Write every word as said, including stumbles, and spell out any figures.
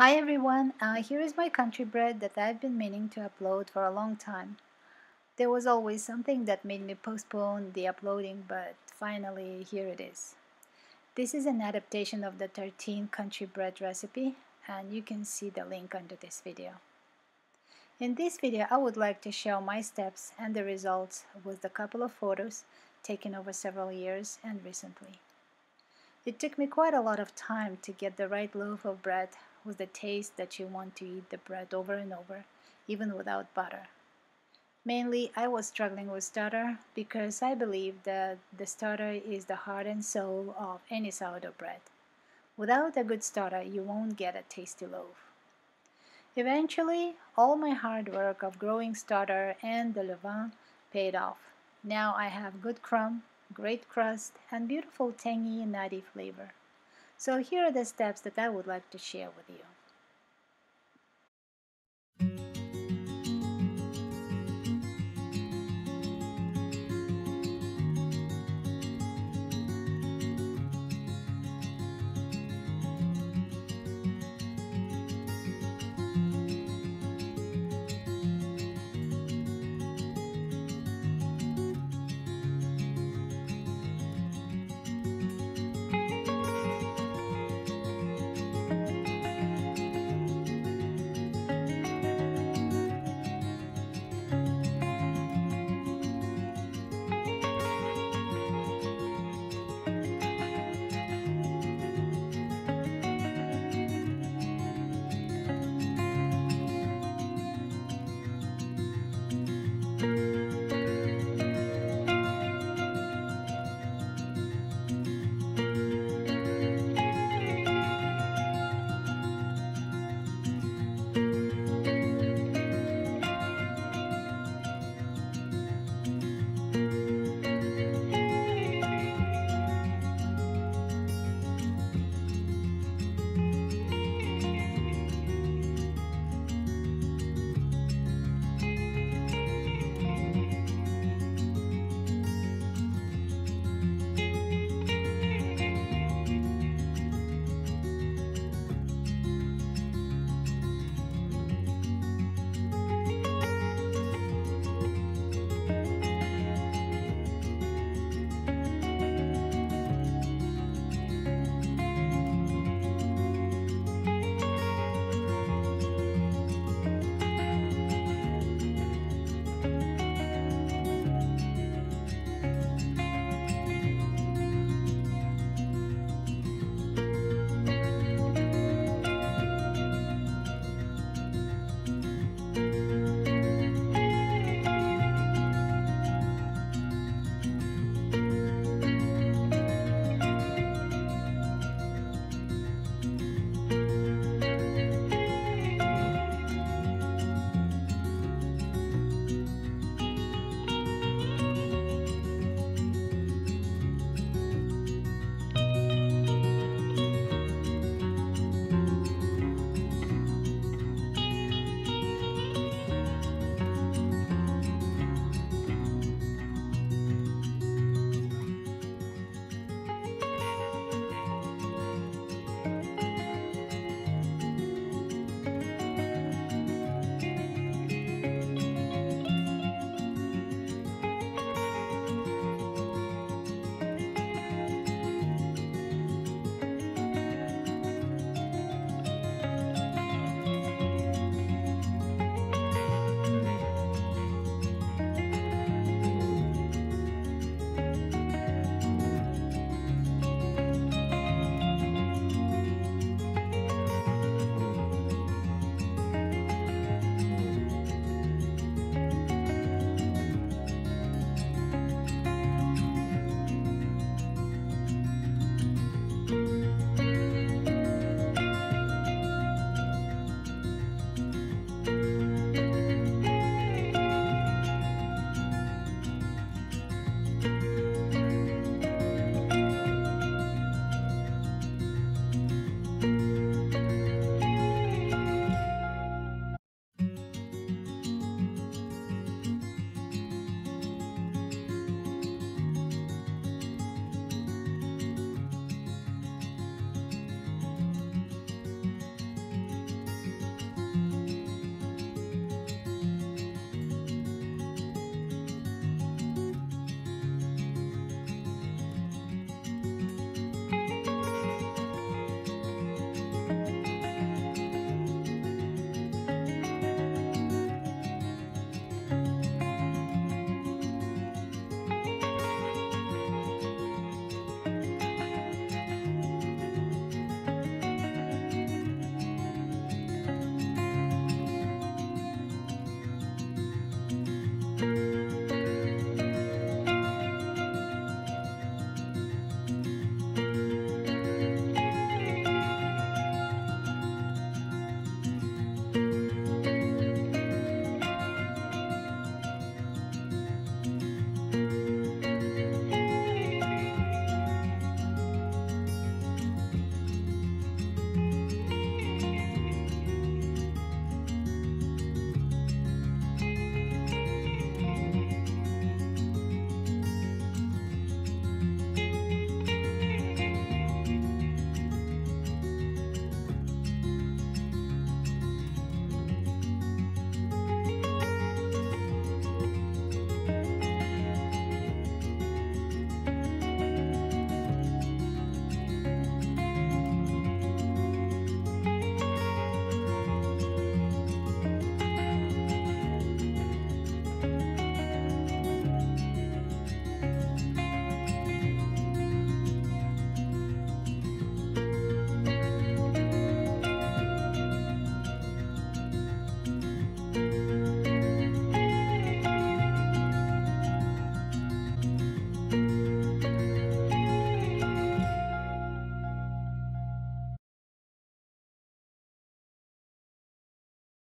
Hi everyone, uh, here is my country bread that I've been meaning to upload for a long time. There was always something that made me postpone the uploading, but finally here it is. This is an adaptation of the thirteen country bread recipe, and you can see the link under this video. In this video I would like to show my steps and the results with a couple of photos taken over several years and recently. It took me quite a lot of time to get the right loaf of bread with the taste that you want to eat the bread over and over, even without butter. Mainly, I was struggling with starter because I believe that the starter is the heart and soul of any sourdough bread. Without a good starter, you won't get a tasty loaf. Eventually, all my hard work of growing starter and the levain paid off. Now I have good crumb, great crust, and beautiful tangy nutty flavor. So here are the steps that I would like to share with you.